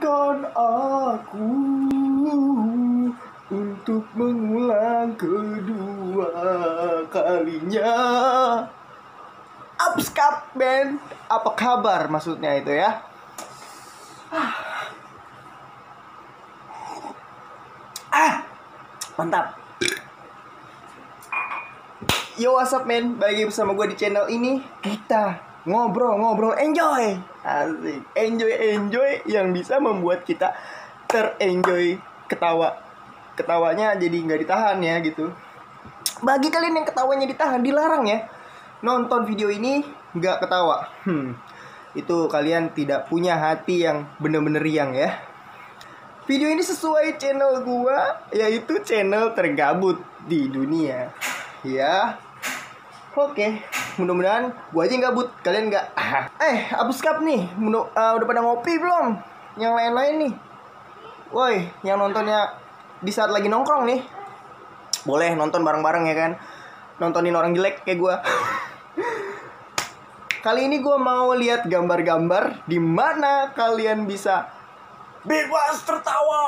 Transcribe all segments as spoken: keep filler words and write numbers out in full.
Izinkan aku untuk mengulang kedua kalinya. Abskap band, apa kabar maksudnya itu ya? Ah, mantap. Yo, what's up men, balik bersama gue di channel ini. Kita ngobrol-ngobrol, enjoy. Asik, enjoy-enjoy yang bisa membuat kita terenjoy, ketawa. Ketawanya jadi nggak ditahan ya gitu. Bagi kalian yang ketawanya ditahan, dilarang ya nonton video ini nggak ketawa. Hmm, itu kalian tidak punya hati yang bener-bener riang ya. Video ini sesuai channel gua, yaitu channel tergabut di dunia. Ya, oke, mudah-mudahan gua aja yang gabut, kalian nggak. Eh, Abskap nih, Menu, uh, udah pada ngopi belum? Yang lain-lain nih. Woi, yang nontonnya di saat lagi nongkrong nih, boleh nonton bareng-bareng ya kan? Nontonin orang jelek kayak gua. Kali ini gua mau lihat gambar-gambar di mana kalian bisa bebas tertawa.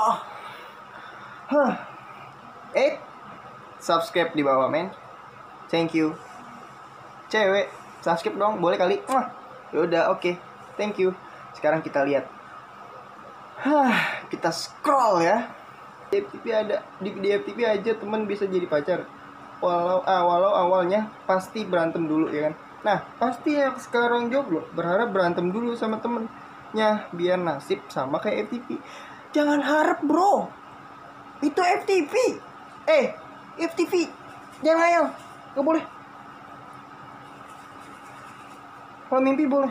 Huh. Eh, subscribe di bawah men. Thank you. Cewek, subscribe dong, boleh kali. Wah, yaudah oke. Okay. Thank you. Sekarang kita lihat. Hah, kita scroll ya. Di F T V ada, di, di F T V aja teman bisa jadi pacar. Walau ah, walau awalnya pasti berantem dulu ya kan. Nah, pasti yang sekarang jomblo berharap berantem dulu sama temennya biar nasib sama kayak F T V. Jangan harap bro, itu F T V. Eh, F T V, jangan ngayal, gak boleh. Kalau mimpi boleh.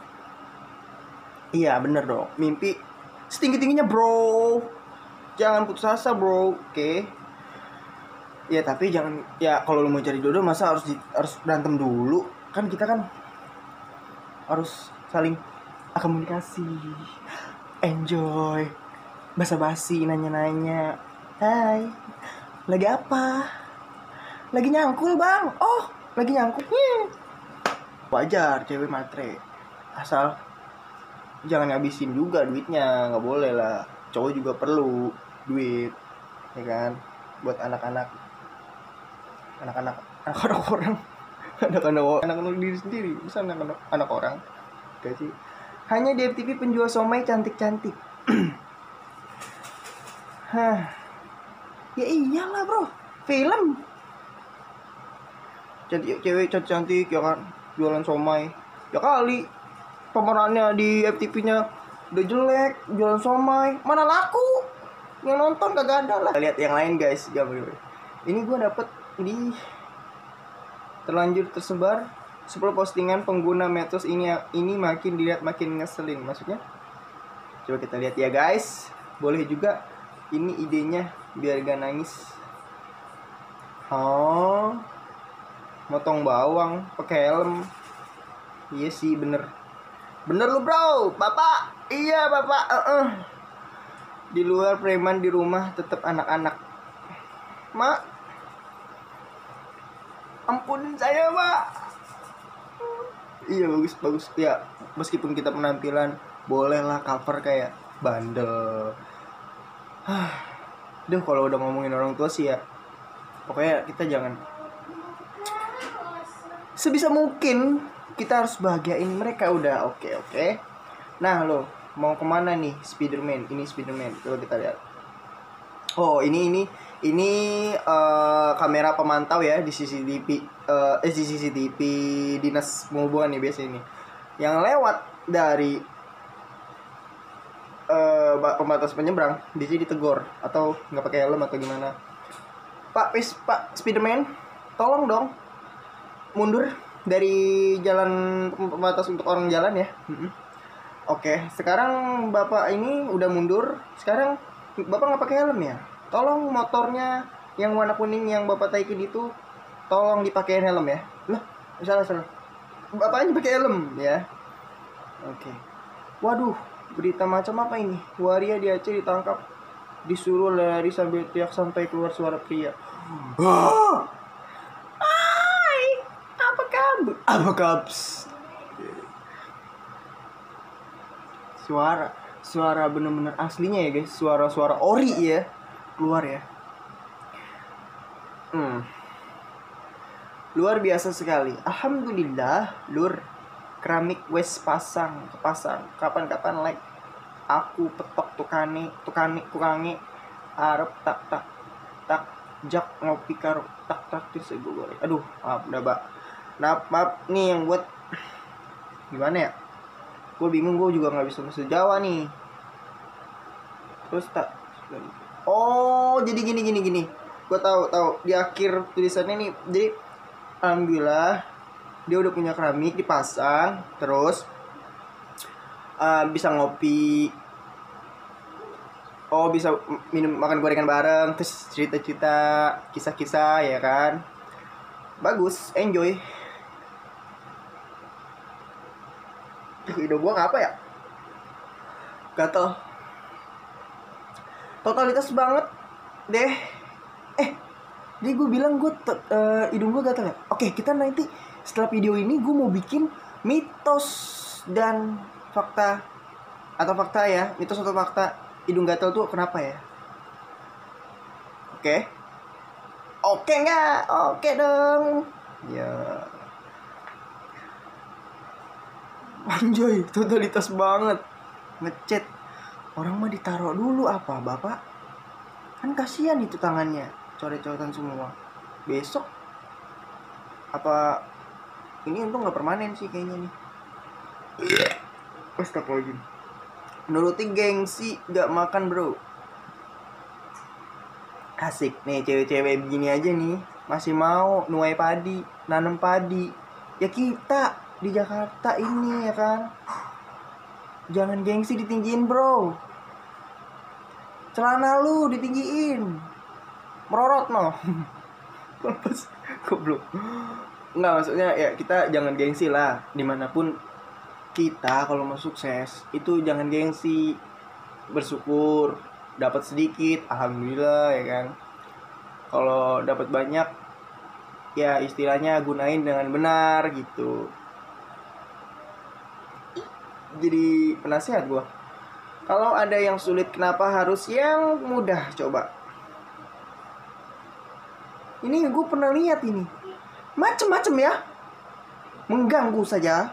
Iya bener dong, mimpi setinggi-tingginya bro. Jangan putus asa bro, oke okay? Ya tapi jangan, ya kalau lu mau cari jodoh masa harus di, harus berantem dulu. Kan kita kan harus saling komunikasi, enjoy, basa-basi, nanya-nanya. Hai, lagi apa? Lagi nyangkul bang. Oh, lagi nyangkul. Hmm. Wajar cewek matre, asal jangan ngabisin juga duitnya. Nggak boleh lah, cowok juga perlu duit ya kan, buat anak-anak anak-anak anak-anak orang, anak-anak anak-anak diri sendiri, bisa anak-anak anak orang. Gak sih? Hanya di F T V penjual somai cantik-cantik. Hah, ya iyalah bro, film cantik, cewek cantik-cantik ya kan, jualan somai. Ya kali pemerannya di F T V-nya udah jelek, jualan somai, mana laku, yang nonton kagak ada lah. Kita lihat yang lain guys. Ini gue dapet di terlanjur tersebar sepuluh postingan pengguna medsos ini ini makin dilihat makin ngeselin. Maksudnya coba kita lihat ya guys. Boleh juga ini idenya biar gak nangis. Oh, motong bawang pakai helm. Iya sih bener. Bener lu bro, bapak. Iya bapak. Uh-uh. Di luar preman, di rumah tetap anak-anak. Mak, ampunin saya mak. Iya bagus bagus ya. Meskipun kita penampilan bolehlah cover kayak bandel. Hah, duh kalau udah ngomongin orang tua sih ya, pokoknya kita jangan, sebisa mungkin kita harus bahagiain mereka. Udah oke okay, oke okay. Nah lo mau kemana nih Spiderman? Ini Spiderman, coba kita lihat. Oh ini ini ini uh, kamera pemantau ya di C C T V, uh, eh di C C T V dinas perhubungan nih biasa ini, yang lewat dari uh, pembatas penyeberang di sini ditegur atau nggak pakai helm atau gimana. Pak Pis, Pak Spiderman, tolong dong mundur dari jalan pembatas untuk orang jalan ya. Mm-hmm. Oke, sekarang bapak ini udah mundur. Sekarang bapak nggak pakai helm ya? Tolong motornya yang warna kuning yang bapak taikin itu tolong dipakein helm ya. Lah, salah salah. Bapaknya pakai helm ya. Oke. Waduh, berita macam apa ini? Waria di Aceh ditangkap, disuruh lari sambil teriak sampai keluar suara pria. Hai, apa kabar? Apa kabar? Suara suara bener-bener aslinya ya guys, suara-suara ori ya keluar ya. Hmm. Luar biasa sekali. Alhamdulillah, lur. Keramik wes pasang, kepasang. Kapan-kapan like aku petok tukane, tukane kurangi arep tak tak tak jak ngopi karo tak tak terus gue goreng. Aduh, maaf udah, Mbak. Maaf, maaf nih yang buat gimana ya? Gue bingung, gue juga nggak bisa bahasa Jawa nih. Terus tak. Oh, jadi gini gini gini. Gue tahu tahu di akhir tulisannya nih. Jadi alhamdulillah dia udah punya keramik dipasang, terus uh, bisa ngopi, oh bisa minum makan gorengan bareng, terus cerita-cerita kisah-kisah ya kan, bagus, enjoy. Hidung gua ngapa ya? Gatel, totalitas banget deh. Eh Jadi gue bilang gue uh, hidung gue gatal ya. Oke, kita nanti setelah video ini gue mau bikin mitos dan fakta atau fakta ya, mitos atau fakta hidung gatal tuh kenapa ya? Oke, oke nggak? Oke dong. Ya. Anjoy, totalitas banget. Ngechat orang mah ditaruh dulu apa, Bapak? Kan kasihan itu tangannya. Coret-coretan semua. Besok apa ini untung nggak permanen sih kayaknya nih. Astagfirullahaladzim. Nuruti gengsi gak makan bro. Asik nih cewek-cewek begini aja nih masih mau nuai padi, nanam padi. Ya kita di Jakarta ini ya kan. Jangan gengsi ditinggiin bro. Celana lu ditinggiin. Merorot no. Lepas goblok. Enggak, maksudnya ya kita jangan gengsi lah. Dimanapun kita kalau mau sukses itu jangan gengsi. Bersyukur dapat sedikit, alhamdulillah ya kan. Kalau dapat banyak ya istilahnya gunain dengan benar gitu. Jadi penasehat gua. Kalau ada yang sulit kenapa harus yang mudah coba? Ini gue pernah lihat ini. Macem-macem ya. Mengganggu saja.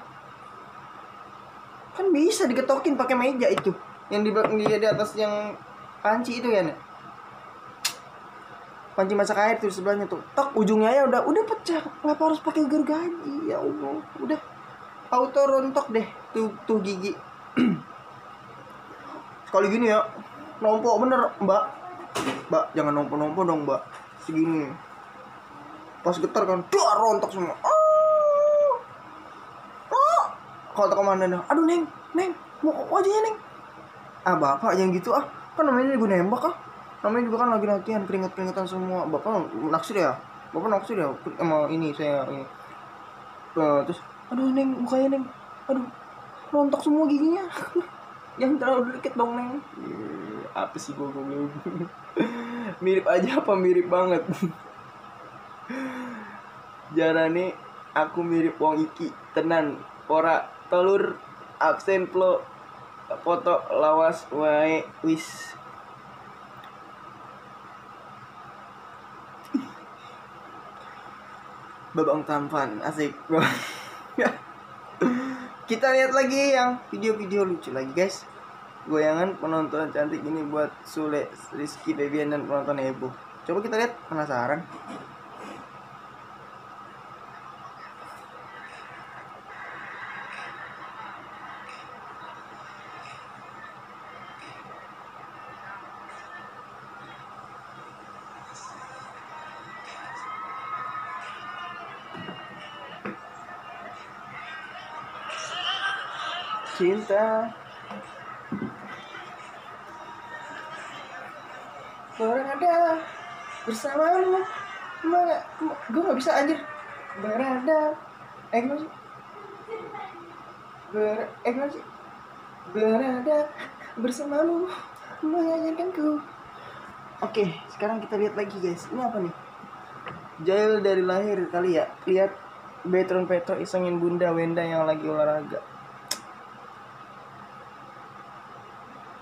Kan bisa digetokin pakai meja itu. Yang di, di, di atas yang panci itu ya nih. Panci masak air tuh sebelahnya tuh. Tok ujungnya ya udah udah pecah. Kenapa harus pakai gergaji? Ya Allah. Udah auto rontok deh tuh tuh gigi. Sekali gini ya. Nompok bener, Mbak. Mbak, jangan nompo-nompo dong, Mbak. Segini. Pas getar kan, dar rontok semua. Oh, oh. Kalau tak kemana dah? Aduh neng, neng, mau wajahnya neng. Ah bapak yang gitu ah, kan namanya gue nembak ah. Namanya juga kan lagi latihan keringet-keringetan semua. Bapak naksir ya, bapak naksir ya. Emang ini saya ini. Uh, terus, aduh neng, mukanya neng, aduh rontok semua giginya. Yang terlalu deket dong neng. Yeah, apa sih gue gue mirip aja apa mirip banget. Jarane aku mirip wong iki tenan ora telur absen plo foto lawas wae wis. Babang tampan asik. Kita lihat lagi yang video-video lucu lagi guys. Goyangan penonton cantik ini buat Sule, Rizky, Febian dan penonton heboh. Coba kita lihat, penasaran. Cinta berada bersamamu, gue gak bisa anjir. Berada eh gimana sih Ber eh gimana sih berada bersamamu mengajarkanku. Oke, sekarang kita lihat lagi guys. Ini apa nih? Jail dari lahir kali ya. Lihat Betron Petro isengin Bunda Wenda yang lagi olahraga.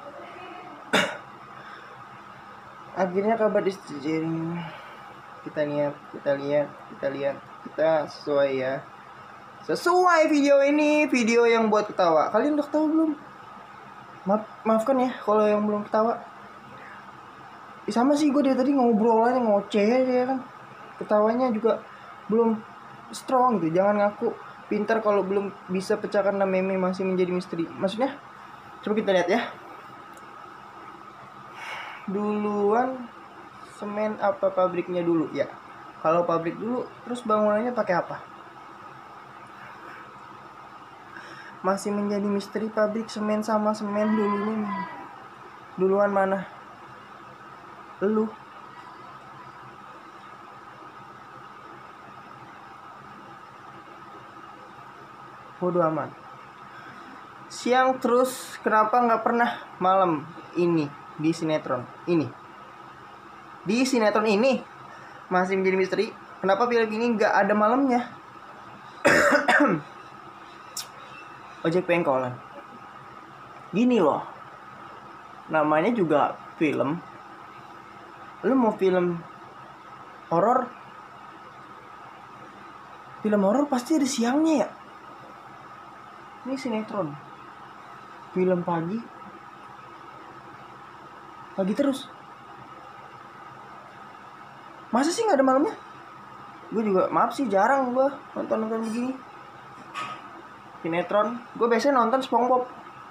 Akhirnya kabar disetujui. Kita lihat, kita lihat, kita lihat, kita sesuai ya. Sesuai video ini, video yang buat ketawa. Kalian udah ketawa belum? Maaf, maafkan ya kalau yang belum ketawa. Ya, sama sih gue dari tadi ngobrol aja, ngoceh aja ya kan. Ketawanya juga belum strong gitu. Jangan ngaku pintar kalau belum bisa pecahkan enam meme masih menjadi misteri. Maksudnya? Coba kita lihat ya. Duluan semen apa pabriknya dulu ya? Kalau pabrik dulu, terus bangunannya pakai apa? Masih menjadi misteri pabrik semen sama semen dulu nih. Duluan mana? Lu. Bodoh amat. Siang terus, kenapa nggak pernah malam ini di sinetron ini? Di sinetron ini masih menjadi misteri. Kenapa film ini nggak ada malamnya? Ojek pengkolan. Gini loh, namanya juga film. Lu mau film horor? Film horor pasti ada siangnya ya. Ini sinetron. Film pagi. Pagi terus. Masa sih nggak ada malamnya? Gue juga maaf sih jarang gue nonton-nonton begini. Sinetron, gue biasanya nonton SpongeBob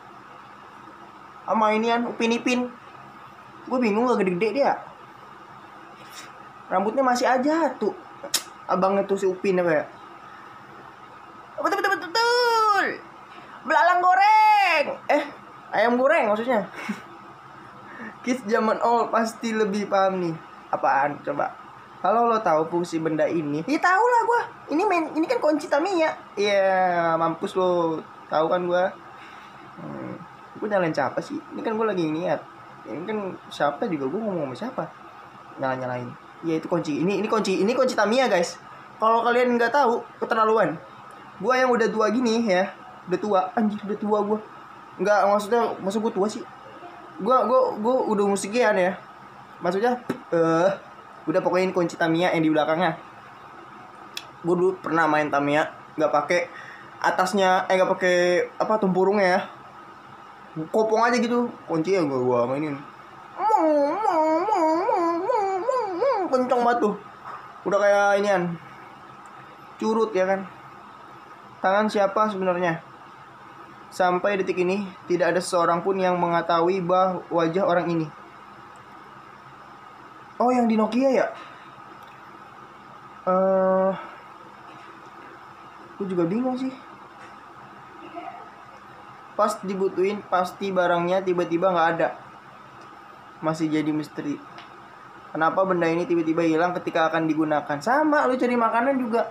sama inian Upin Ipin. Gue bingung gak gede-gede dia. Rambutnya masih aja tuh. Abangnya tuh si Upin apa ya? Betul betul betul betul. Belalang goreng. Eh, ayam goreng maksudnya. Kids zaman old pasti lebih paham nih. Apaan coba? Kalau lo tahu fungsi benda ini, ya tahu lah gue. Ini main, ini kan kunci Tamiya. Iya, mampus lo. Tahu kan gue. Hmm, gue nyalain siapa sih? Ini kan gue lagi niat. Ini kan siapa juga gue ngomong sama siapa? Nyala-nyalain. Ya itu kunci. Ini ini kunci. Ini kunci Tamiya guys. Kalau kalian nggak tahu, keterlaluan. Gue yang udah tua gini ya, udah tua. Anjir udah tua gue. Nggak maksudnya, maksud gue tua sih. Gue gue gue udah musikian ya. Maksudnya, eh uh, udah pokoknya ini kunci Tamiya yang di belakangnya. Gue dulu pernah main Tamiya nggak pakai atasnya, eh nggak pakai apa tempurungnya ya, kopong aja gitu kunci ya. Gue gue mainin kenceng banget tuh, udah kayak inian curut ya kan. Tangan siapa sebenarnya? Sampai detik ini tidak ada seorang pun yang mengetahui bah wajah orang ini. Oh, yang di Nokia ya? Eh, uh, gue juga bingung sih. Pas dibutuhin pasti barangnya tiba-tiba nggak ada. Masih jadi misteri. Kenapa benda ini tiba-tiba hilang ketika akan digunakan? Sama, lu cari makanan juga.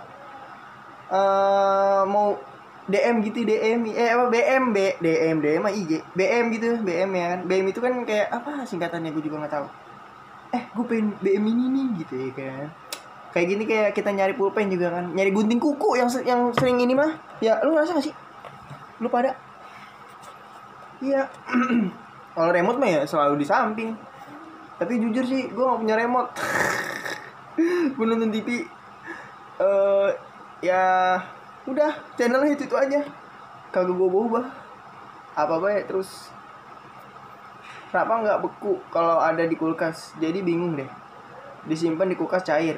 Uh, mau D M gitu, D M, eh apa B M, B, D M, D M, I G, B M gitu, B M ya kan? B M itu kan kayak apa singkatannya gue juga nggak tahu. Eh gue pengen B M ini nih gitu ya kan. Kayak gini kayak kita nyari pulpen juga kan, nyari gunting kuku yang yang sering ini mah. Ya lu ngerasa gak sih? Lu pada? Iya. Kalau remote mah ya selalu di samping. Tapi jujur sih gue gak punya remote. Gue nonton T V. uh, Ya udah channelnya itu itu aja. Kagak gue ubah apa-apa ya. Terus kenapa nggak beku kalau ada di kulkas? Jadi bingung deh. Disimpan di kulkas cair,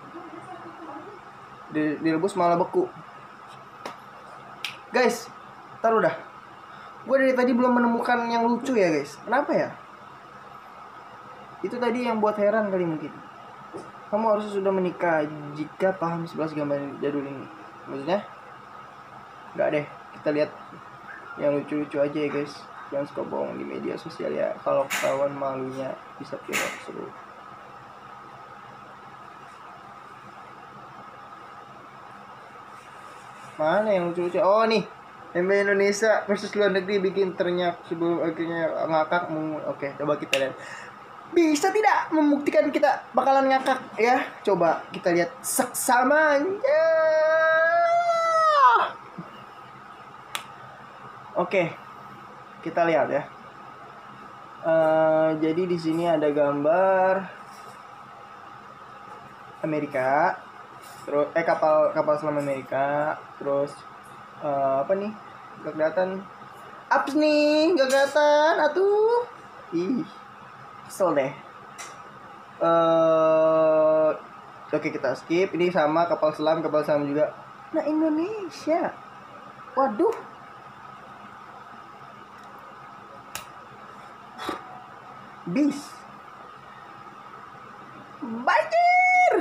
di, direbus malah beku. Guys, taruh dah. Gue dari tadi belum menemukan yang lucu ya guys. Kenapa ya? Itu tadi yang buat heran kali mungkin. Kamu harus sudah menikah jika paham sebelas gambar jadul ini. Maksudnya? Nggak deh. Kita lihat yang lucu-lucu aja ya guys. Yang suka bohong di media sosial ya. Kalau ketahuan malunya bisa viral seru. Mana yang lucu-lucu? Oh nih, M B Indonesia versus luar negeri bikin ternyak sebelum akhirnya ngakak. Oke, coba kita lihat. Bisa tidak membuktikan kita bakalan ngakak ya? Coba kita lihat seksamanya. Oke, kita lihat ya. Uh, jadi di sini ada gambar Amerika, terus eh kapal kapal selam Amerika, terus uh, apa nih? Gak kelihatan. Ups nih, gak kelihatan. Atuh. Ih, kesel deh. Uh, Oke, kita skip. Ini sama kapal selam, kapal selam juga. Nah, Indonesia. Waduh. Bis. Banjir.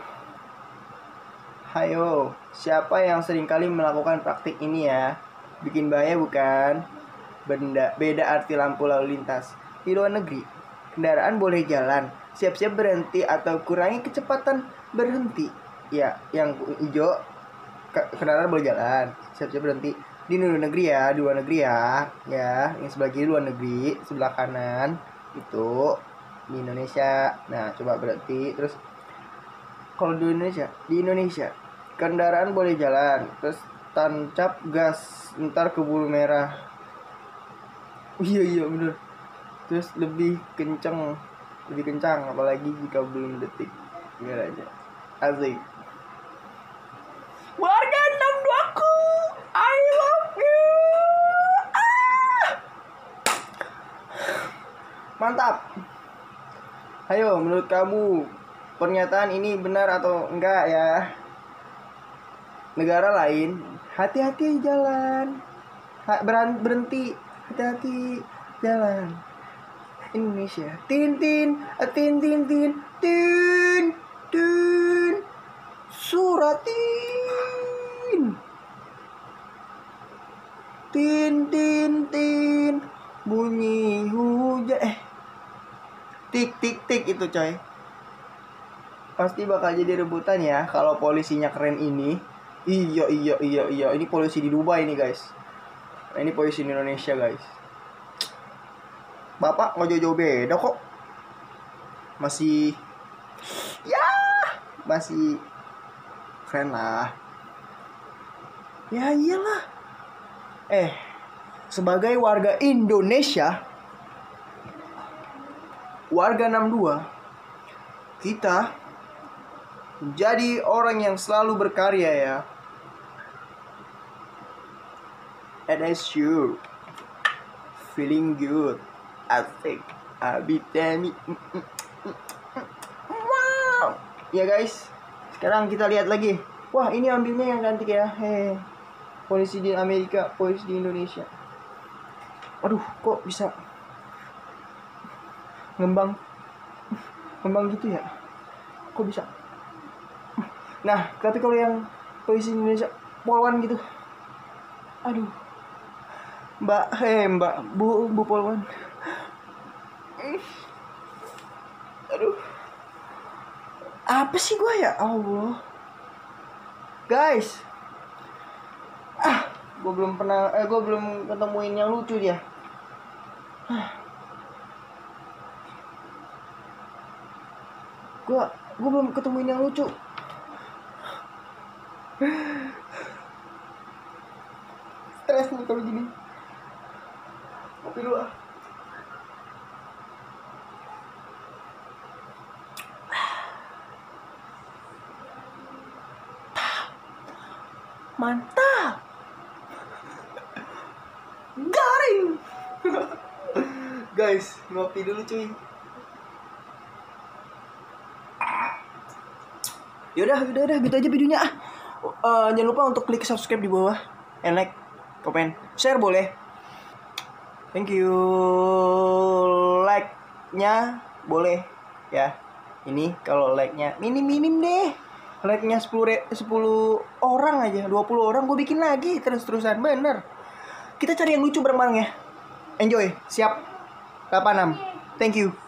Hayo, siapa yang seringkali melakukan praktik ini ya? Bikin bahaya bukan? Benda, beda arti lampu lalu lintas. Di luar negeri, kendaraan boleh jalan, siap-siap berhenti atau kurangi kecepatan berhenti. Ya, yang hijau kendaraan boleh jalan, siap-siap berhenti. Di luar negeri ya, di luar negeri ya. Ya, yang sebelah kiri luar negeri, sebelah kanan itu di Indonesia. Nah, coba berhenti. Terus kalau di Indonesia, di Indonesia kendaraan boleh jalan, terus tancap gas, ntar keburu merah. Oh, iya iya bener. Terus lebih kencang, lebih kencang apalagi jika belum detik. Biar aja. Asik. Warga enam dua ku, I love you. Ah! Mantap. Ayo, menurut kamu pernyataan ini benar atau enggak ya? Negara lain, hati-hati jalan. Ha, berhenti, hati-hati jalan. Indonesia, tin tin, tin tin tin, tin tin, suratin, tin tin tin, bunyi hujan, eh, tik tik tik itu coy. Pasti bakal jadi rebutan ya kalau polisinya keren ini. Iya iya iya iya, ini polisi di Dubai nih guys. Nah, ini polisi di Indonesia guys. Bapak nggak jauh-jauh beda kok. Masih ya masih keren lah. Ya iyalah. Eh, sebagai warga Indonesia, warga enam dua, kita menjadi orang yang selalu berkarya ya. And I sure feeling good. Asik. Abitemi. Wow. Ya guys, sekarang kita lihat lagi. Wah, ini ambilnya yang cantik ya. Hei, polisi di Amerika, polisi di Indonesia. Aduh, kok bisa ngembang ngembang gitu ya? Kok bisa? Nah, tapi kalau yang polisi Indonesia polwan gitu, aduh, mbak, hei mbak, bu, bu polwan, aduh, apa sih gue ya, Allah, guys, ah, gue belum pernah, eh, gue belum ketemuin yang lucu dia, gue, gue belum ketemuin yang lucu. Stres nih kalau gini. Kopi dulu ah. Mantap. Garing. Guys, ngopi dulu cuy. Yaudah, udah, udah, gitu aja videonya ah. Uh, jangan lupa untuk klik subscribe di bawah, and like, komen, share boleh. Thank you. Like-nya boleh ya. Ini kalau like-nya minim-minim deh. Like-nya sepuluh orang aja, dua puluh orang gue bikin lagi terus-terusan, bener. Kita cari yang lucu bareng-bareng ya. Enjoy, siap. delapan enam. Thank you.